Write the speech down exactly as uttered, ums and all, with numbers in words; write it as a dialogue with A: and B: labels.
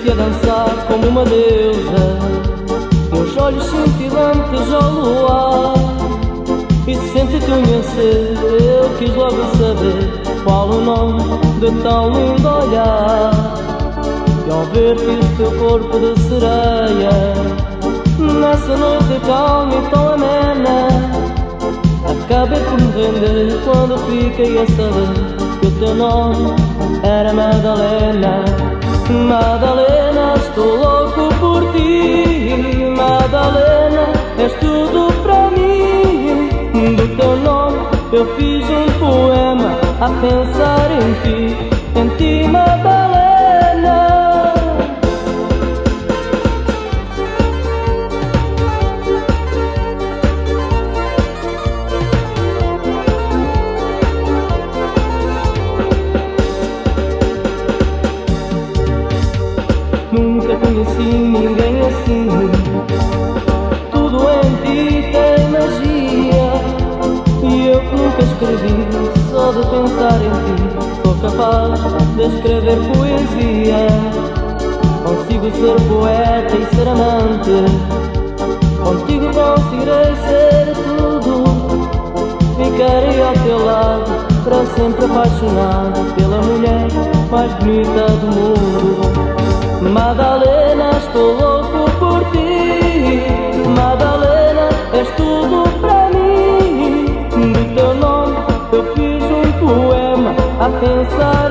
A: vi-te a dançar como uma deusa, teus olhos cintilantes ao luar, e senti conhecer, eu quis logo saber qual o nome de tão lindo olhar. E ao ver que o teu corpo de sereia, nessa noite calma e tão amena, acabei por me render quando fiquei a saber que o teu nome era Madalena. Madalena, estou louco por ti, Madalena, és tudo para mim. Do teu nome eu fiz um poema a pensar em ti, em ti, Madalena. Nunca conheci ninguém assim, tudo em ti tem magia, e eu que nunca escrevi, só de pensar em ti sou capaz de escrever poesia. Consigo ser poeta e ser amante, contigo conseguirei ser tudo. Ficarei ao teu lado, para sempre apaixonado pela mulher mais bonita do mundo. Madalena, estou louco por ti, Madalena, és tudo para mim. Do teu nome eu fiz um poema a pensar